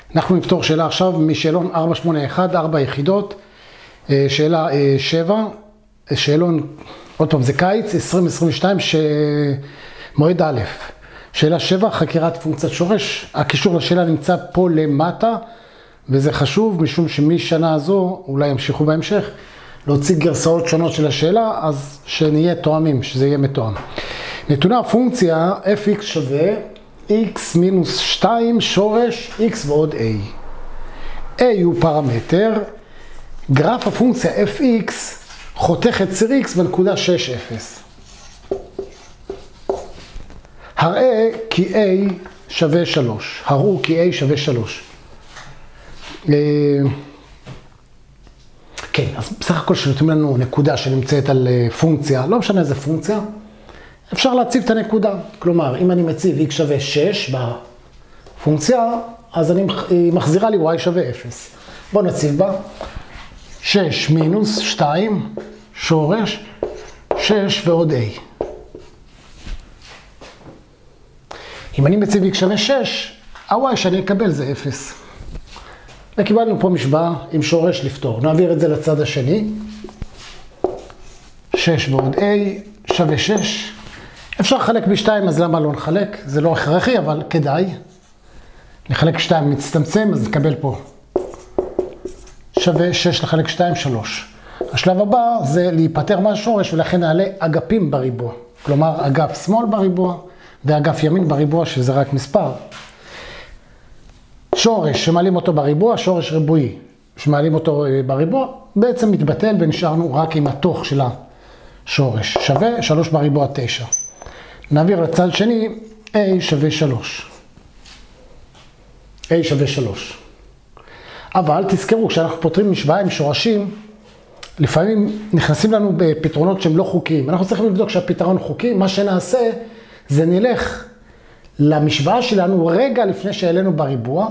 אנחנו נפתור שאלה עכשיו משאלון 481, 4 יחידות, שאלה 7, שאלון, עוד פעם, זה קיץ 2022, מועד א', שאלה 7, חקירת פונקציית שורש. הקישור לשאלה נמצא פה למטה, וזה חשוב משום שמשנה הזו, אולי ימשיכו בהמשך, להוציא גרסאות שונות של השאלה, אז שנהיה תואמים, שזה יהיה מתואם. נתונה הפונקציה fx שווה x מינוס 2 שורש x ועוד a. a הוא פרמטר, גרף הפונקציה fx חותך את ציר x בנקודה 6, 0. הראה כי a שווה 3. הראו כי a שווה 3. כן, אז בסך הכל שנותנים לנו נקודה שנמצאת על פונקציה, לא משנה איזה פונקציה, אפשר להציב את הנקודה. כלומר, אם אני מציב x שווה 6 בפונקציה, אז היא מחזירה לי y שווה 0. בואו נציב בה 6 מינוס 2 שורש 6 ועוד a. אם אני מציב x שווה 6, ה-y שאני אקבל זה 0. וקיבלנו פה משוואה עם שורש לפתור. נעביר את זה לצד השני. 6 ועוד a שווה 6. אפשר לחלק ב2, אז למה לא נחלק? זה לא הכרחי, אבל כדאי. לחלק 2 מצטמצם, אז נקבל פה. שווה 6 לחלק 2, 3. השלב הבא זה להיפטר מהשורש, ולכן נעלה אגפים בריבוע. כלומר, אגף שמאל בריבוע, ואגף ימין בריבוע, שזה רק מספר. שורש שמעלים אותו בריבוע, שורש ריבועי שמעלים אותו בריבוע, בעצם מתבטל ונשארנו רק עם התוך של השורש. שווה 3 בריבוע 9. נעביר לצד שני, a שווה 3. a שווה 3. אבל תזכרו, כשאנחנו פותרים משוואה עם שורשים, לפעמים נכנסים לנו בפתרונות שהם לא חוקיים. אנחנו צריכים לבדוק שהפתרון חוקי. מה שנעשה זה נלך למשוואה שלנו רגע לפני שהעלינו בריבוע,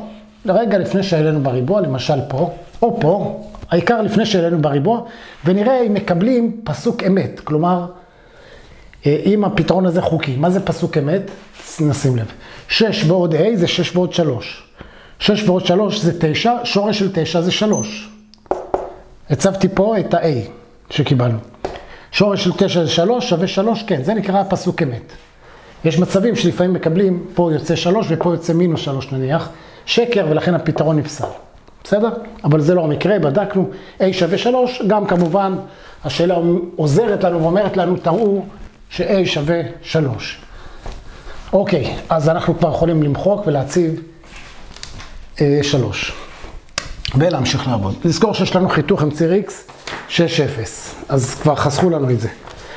למשל פה, או פה, העיקר לפני שהעלינו בריבוע, ונראה אם מקבלים פסוק אמת, כלומר, אם הפתרון הזה חוקי. מה זה פסוק אמת? נשים לב. 6 ועוד a זה 6 ועוד 3. 6 ועוד 3 זה 9, שורש של 9 זה 3. הצבתי פה את ה-a שקיבלנו. שורש של 9 זה 3, שווה 3, כן, זה נקרא פסוק אמת. יש מצבים שלפעמים מקבלים, פה יוצא 3 ופה יוצא מינוס 3 נניח, שקר, ולכן הפתרון נפסל. בסדר? אבל זה לא המקרה, בדקנו, a שווה 3, גם כמובן השאלה עוזרת לנו ואומרת לנו, תראו ש-a שווה 3. אוקיי, אז אנחנו כבר יכולים למחוק ולהציב 3. ולהמשיך לעבוד. לזכור שיש לנו חיתוך עם ציר x 6, 0. אז כבר חסכו לנו את זה.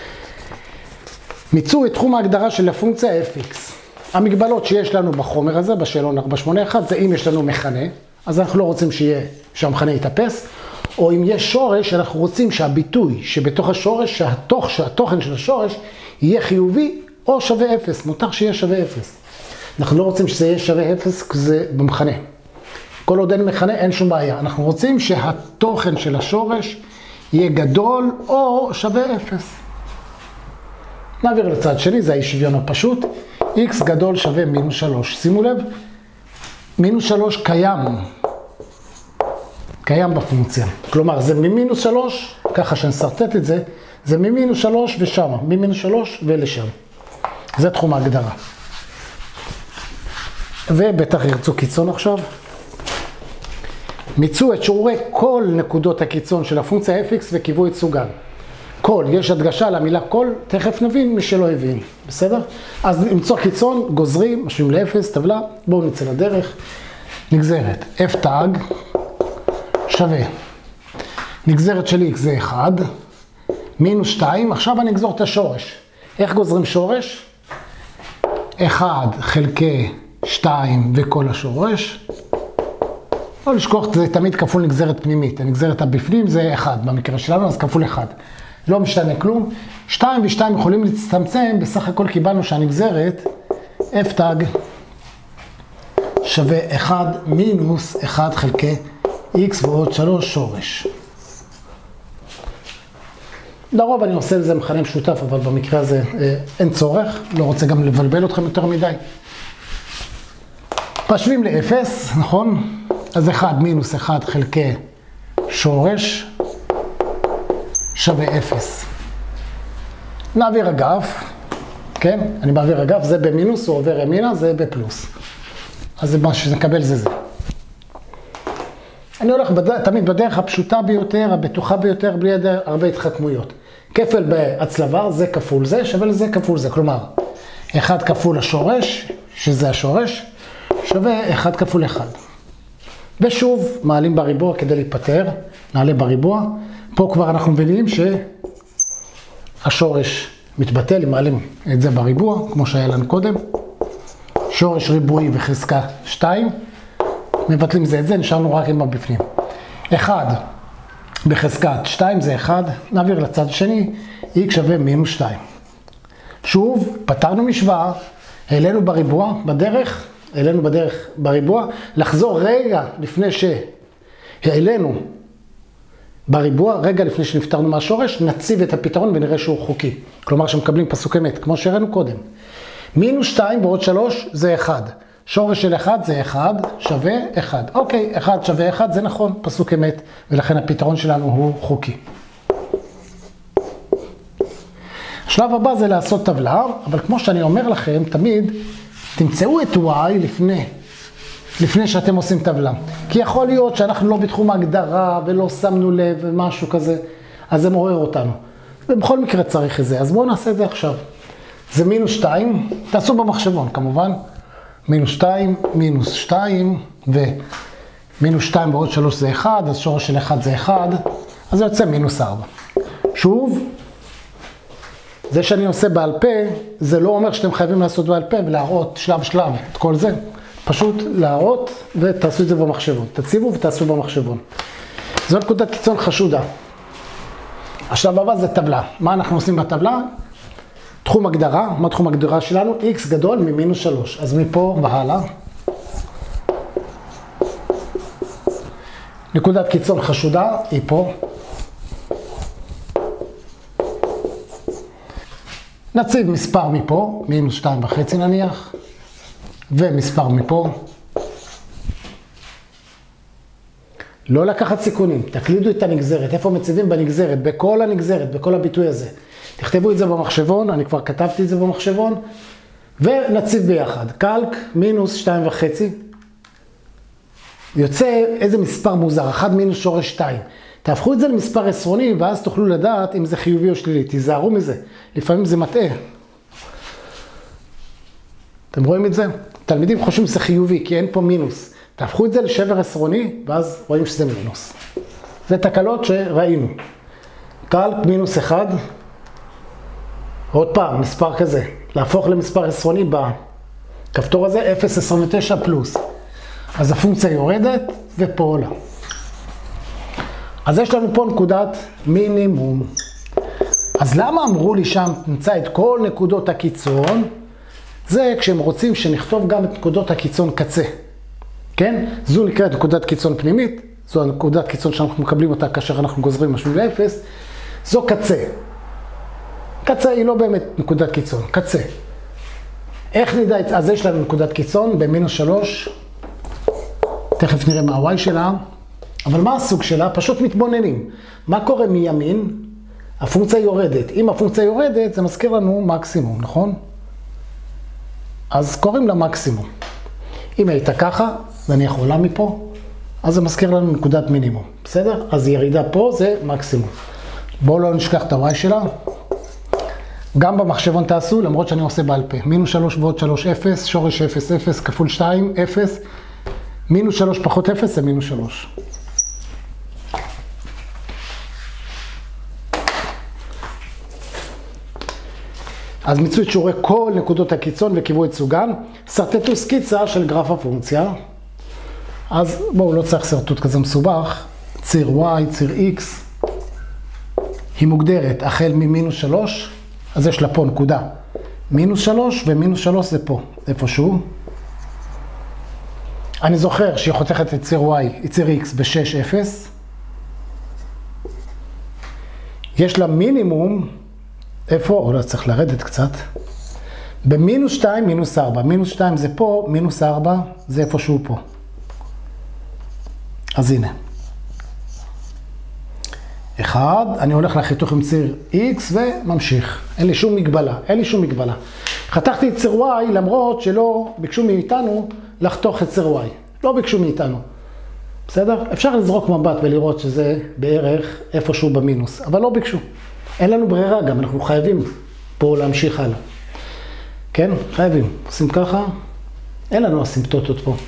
מיצו את תחום ההגדרה של הפונקציה fx. המגבלות שיש לנו בחומר הזה, בשאלון 481, זה אם יש לנו מכנה, אז אנחנו לא רוצים שהמכנה יתאפס, או אם יש שורש, אנחנו רוצים שהביטוי שבתוך השורש, שהתוכן של השורש יהיה חיובי או שווה 0. מותר שיהיה שווה 0. אנחנו לא רוצים שזה יהיה שווה 0 כי זה במכנה. כל עוד אין מכנה, אין שום בעיה. אנחנו רוצים שהתוכן של השורש יהיה גדול או שווה 0. נעביר לצד שני, זה האי שוויון הפשוט. x גדול שווה מינוס 3. שימו לב, מינוס 3 קיים בפונקציה. כלומר, זה ממינוס 3, ככה שנסרטט את זה, זה ממינוס 3 ושם, ממינוס 3 ולשם. זה תחום ההגדרה. ובטח ירצו קיצון עכשיו. מיצו את שיעורי כל נקודות הקיצון של הפונקציה fx וקיוו את סוגן. כל, יש הדגשה למילה כל, תכף נבין מי שלא הבין, בסדר? אז למצוא קיצון, גוזרים, משווים ל-0, טבלה, בואו נצא לדרך. נגזרת, f תג שווה. נגזרת של x זה 1, מינוס 2, עכשיו אני אגזור את השורש. איך גוזרים שורש? 1 חלקי 2 וכל השורש. לא לשכוח, זה תמיד כפול נגזרת פנימית. הנגזרת הבפנים זה 1, במקרה שלנו, אז כפול 1. לא משתנה כלום. 2 ו-2 יכולים להצטמצם, בסך הכל קיבלנו שהנגזרת f תג שווה 1 מינוס 1 חלקי x ועוד 3 שורש. לרוב אני עושה לזה מכנה משותף, אבל במקרה הזה אין צורך, לא רוצה גם לבלבל אתכם יותר מדי. משווים ל-0, נכון? אז 1 מינוס 1 חלקי שורש שווה 0. נעביר אגף, כן? אני מעביר אגף, זה במינוס, הוא עובר ימינה, זה בפלוס. אז זה מה שנקבל זה. אני הולך תמיד בדרך הפשוטה ביותר, הבטוחה ביותר, בלי הרבה התחכמויות. כפל בהצלבה, זה כפול זה, שווה לזה כפול זה. כלומר, 1 כפול השורש, שזה השורש, שווה 1 כפול 1. ושוב, מעלים בריבוע כדי להיפטר, נעלה בריבוע. פה כבר אנחנו מבינים שהשורש מתבטל, אם מעלים את זה בריבוע, כמו שהיה לנו קודם. שורש ריבועי וחזקה 2. מבטלים זה את זה, נשארנו רק עם הבפנים. 1 בחזקת 2 זה 1, נעביר לצד השני, x שווה מינוס 2. שוב, פתרנו משוואה, העלינו בריבוע, העלינו בדרך בריבוע, לחזור רגע לפני שהעלינו בריבוע, רגע לפני שנפטרנו מהשורש, נציב את הפתרון ונראה שהוא חוקי. כלומר שמקבלים פסוק אמת, כמו שהראינו קודם. מינוס 2 ועוד 3 זה 1. שורש של 1 זה 1 שווה 1. אוקיי, 1 שווה 1 זה נכון, פסוק אמת, ולכן הפתרון שלנו הוא חוקי. השלב הבא זה לעשות טבלה, אבל כמו שאני אומר לכם, תמיד תמצאו את y לפני שאתם עושים טבלה. כי יכול להיות שאנחנו לא בתחום ההגדרה ולא שמנו לב ומשהו כזה, אז זה מעורר אותנו. ובכל מקרה צריך את זה, אז בואו נעשה את זה עכשיו. זה מינוס 2, תעשו במחשבון כמובן. מינוס 2, מינוס 2, ומינוס 2 ועוד 3 זה 1, אז שורש של 1 זה 1, אז זה יוצא מינוס 4. שוב, זה שאני עושה בעל פה, זה לא אומר שאתם חייבים לעשות בעל פה ולהראות שלב שלב את כל זה. פשוט להראות ותעשו את זה במחשבון. תציבו ותעשו במחשבון. זו נקודת קיצון חשודה. השלב הבא זה טבלה. מה אנחנו עושים בטבלה? תחום הגדרה. מה תחום הגדרה שלנו? x גדול ממינוס 3. אז מפה והלאה. נקודת קיצון חשודה היא פה. נציב מספר מפה, מינוס 2.5 נניח, ומספר מפה. לא לקחת סיכונים, תקלידו את הנגזרת. איפה מציבים בנגזרת? בכל הנגזרת, בכל הביטוי הזה. תכתבו את זה במחשבון, אני כבר כתבתי את זה במחשבון, ונציב ביחד. קלק מינוס 2.5. יוצא איזה מספר מוזר, 1 מינוס שורש 2. תהפכו את זה למספר עשרוני, ואז תוכלו לדעת אם זה חיובי או שלילי. תיזהרו מזה, לפעמים זה מטעה. אתם רואים את זה? תלמידים חושבים שזה חיובי, כי אין פה מינוס. תהפכו את זה לשבר עשרוני, ואז רואים שזה מינוס. זה תקלות שראינו. קלק מינוס 1. עוד פעם, מספר כזה. להפוך למספר עשרוני בכפתור הזה, 0.29 פלוס. אז הפונקציה יורדת, ופה עולה. אז יש לנו פה נקודת מינימום. אז למה אמרו לי שם, נמצא את כל נקודות הקיצון? זה כשהם רוצים שנכתוב גם את נקודות הקיצון קצה. כן? זו נקראת נקודת קיצון פנימית. זו הנקודת קיצון שאנחנו מקבלים אותה כאשר אנחנו גוזרים משהו ל-0. זו קצה. קצה היא לא באמת נקודת קיצון, קצה. איך נדע? אז יש לנו נקודת קיצון במינוס 3. תכף נראה מה ה-y שלה. אבל מה הסוג שלה? פשוט מתבוננים. מה קורה מימין? הפונקציה יורדת. אם הפונקציה יורדת, זה מזכיר לנו מקסימום, נכון? אז קוראים לה מקסימום. אם הייתה ככה, ואני יכולה מפה, אז זה מזכיר לנו נקודת מינימום. בסדר? אז ירידה פה זה מקסימום. בואו לא נשכח את ה-y שלה. גם במחשבון תעשו, למרות שאני עושה בעל פה. מינוס 3 ועוד 3, 0, שורש 0, 0, כפול 2, 0. מינוס 3 פחות 0 זה מינוס 3. אז מיצו את שיעורי כל נקודות הקיצון וקיוו את סוגן. סרטטו סקיצה של גרף הפונקציה. אז בואו, לא צריך סרטוט כזה מסובך. ציר y, ציר x. היא מוגדרת החל ממינוס 3. אז יש לה פה נקודה. מינוס 3 ומינוס 3 זה פה. איפשהו. אני זוכר שהיא חותכת את ציר y, את ציר x ב-6, 0. יש לה מינימום. איפה? אולי צריך לרדת קצת. במינוס 2, מינוס 4. מינוס 2 זה פה, מינוס 4 זה איפשהו פה. אז הנה. 1, אני הולך לחיתוך עם ציר X וממשיך. אין לי שום מגבלה, אין לי שום מגבלה. חתכתי את ציר Y למרות שלא ביקשו מאיתנו לחתוך את ציר Y. לא ביקשו מאיתנו. בסדר? אפשר לזרוק מבט ולראות שזה בערך איפשהו במינוס, אבל לא ביקשו. אין לנו ברירה גם, אנחנו חייבים פה להמשיך הלאה. כן? חייבים. עושים ככה, אין לנו אסימפטוטות פה.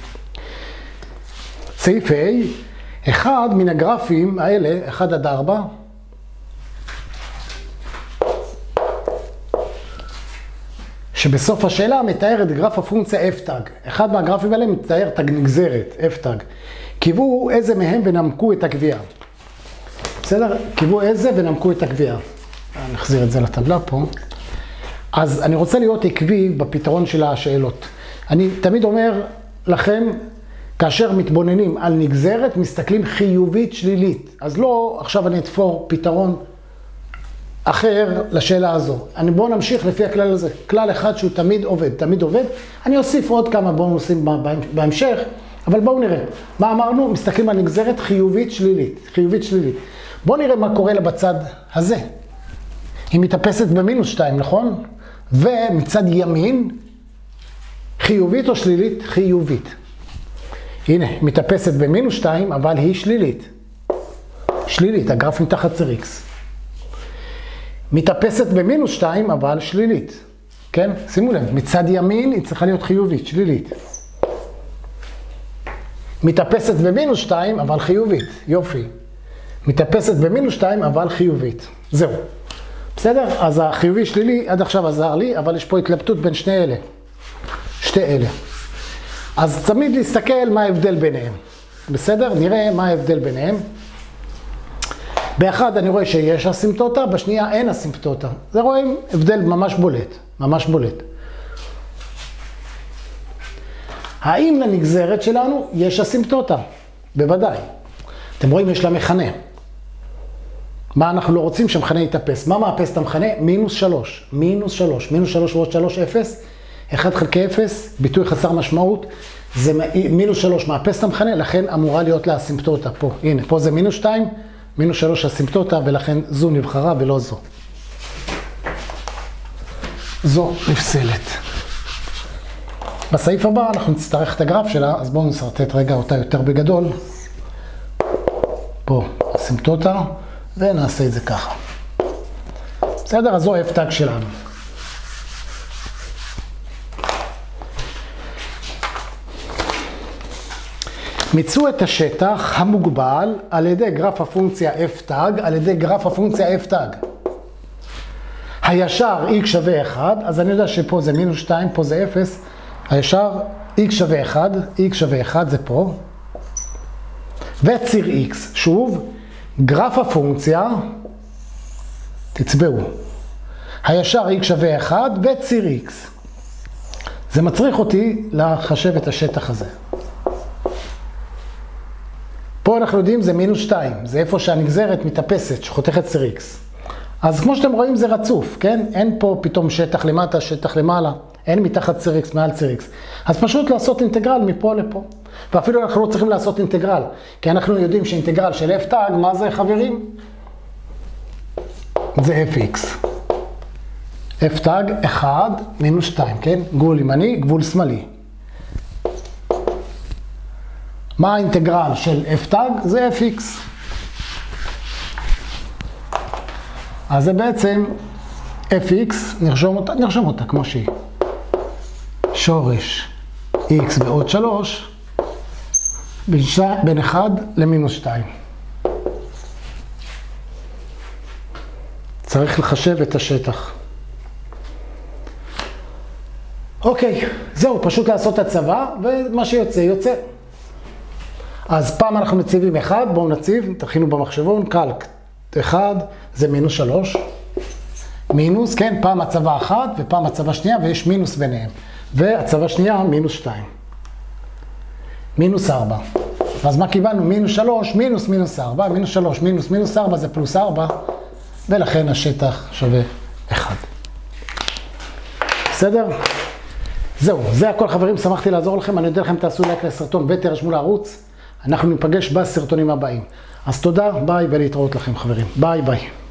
סעיף A, אחד מן הגרפים האלה, 1 עד 4, שבסוף השאלה מתאר את גרף הפונקציה f'. אחד מהגרפים האלה מתאר את הנגזרת, f'. קיוו איזה מהם ונמקו את הקביעה. בסדר? קיוו איזה ונמקו את הקביעה. נחזיר את זה לטבלה פה. אז אני רוצה להיות עקבי בפתרון של השאלות. אני תמיד אומר לכם, כאשר מתבוננים על נגזרת, מסתכלים חיובית שלילית. אז לא, עכשיו אני אתפור פתרון אחר לשאלה הזו. בואו נמשיך לפי הכלל הזה. כלל אחד שהוא תמיד עובד, תמיד עובד. אני אוסיף עוד כמה בונוסים בהמשך, אבל בואו נראה. מה אמרנו? מסתכלים על נגזרת חיובית שלילית. חיובית שלילית. בואו נראה מה קורה לה בצד הזה. היא מתאפסת במינוס 2, נכון? ומצד ימין, חיובית או שלילית? חיובית. הנה, מתאפסת במינוס 2, אבל היא שלילית. שלילית, הגרף מתחת ציר X. מתאפסת במינוס 2, אבל שלילית. כן? שימו לב, מצד ימין היא צריכה להיות חיובית, שלילית. מתאפסת במינוס 2, אבל חיובית. יופי. מתאפסת במינוס 2, אבל חיובית. זהו. בסדר? אז החיובי שלילי עד עכשיו עזר לי, אבל יש פה התלבטות בין שני אלה. שתי אלה. אז תמיד להסתכל מה ההבדל ביניהם. בסדר? נראה מה ההבדל ביניהם. באחד אני רואה שיש אסימפטוטה, בשנייה אין אסימפטוטה. זה רואים הבדל ממש בולט. ממש בולט. האם לנגזרת שלנו יש אסימפטוטה? בוודאי. אתם רואים יש לה מכנה. מה אנחנו לא רוצים? שהמכנה יתאפס. מה מאפס את המכנה? מינוס 3. מינוס 3. מינוס 3 ועוד 3, 0. 1 חלקי 0, ביטוי חסר משמעות. זה מינוס 3 מאפס את המכנה, לכן אמורה להיות לה אסימפטוטה פה. הנה, פה זה מינוס 2, מינוס 3 אסימפטוטה, ולכן זו נבחרה ולא זו. זו נפסלת. בסעיף הבא אנחנו נצטרך את הגרף שלה, אז בואו נסרטט רגע אותה יותר בגדול. פה אסימפטוטה. ונעשה את זה ככה. בסדר? אז זו f' שלנו. מיצו את השטח המוגבל על ידי גרף הפונקציה f', על ידי גרף הפונקציה f'. הישר x שווה 1, אז אני יודע שפה זה מינוס 2, פה זה 0. הישר x שווה 1, x שווה 1 זה פה. וציר x, שוב, גרף הפונקציה, תצבעו, הישר x שווה 1 וציר x. זה מצריך אותי לחשב את השטח הזה. פה אנחנו יודעים זה מינוס 2, זה איפה שהנגזרת מתאפסת, שחותכת ציר x. אז כמו שאתם רואים זה רצוף, כן? אין פה פתאום שטח למטה, שטח למעלה, אין מתחת ציר x, מעל ציר x. אז פשוט לעשות אינטגרל מפה לפה. ואפילו אנחנו לא צריכים לעשות אינטגרל, כי אנחנו יודעים שאינטגרל של f', מה זה חברים? זה fx. f' 1 מינוס 2, כן? גבול ימני, גבול שמאלי. מה האינטגרל של f'? זה fx. אז זה בעצם fx, נרשום אותה כמו שהיא. שורש x ועוד 3, בין 1 למינוס 2. צריך לחשב את השטח. אוקיי, זהו, פשוט לעשות הצבה, ומה שיוצא, יוצא. אז פעם אנחנו מציבים 1, בואו נציב, תכינו במחשבון, קלק. 1 זה מינוס 3. מינוס, כן, פעם הצבה 1 ופעם הצבה שנייה, ויש מינוס ביניהם. והצבה שנייה, מינוס 2. מינוס 4. אז מה קיבלנו? מינוס 3, מינוס מינוס 4. מינוס 3, מינוס מינוס 4 זה פלוס 4, ולכן השטח שווה 1. בסדר? זהו, זה הכל חברים, שמחתי לעזור לכם. אני יודע לכם, תעשו לייק לסרטון ותירשמו לערוץ. אנחנו ניפגש בסרטונים הבאים. אז תודה, ביי ולהתראות לכם חברים. ביי ביי.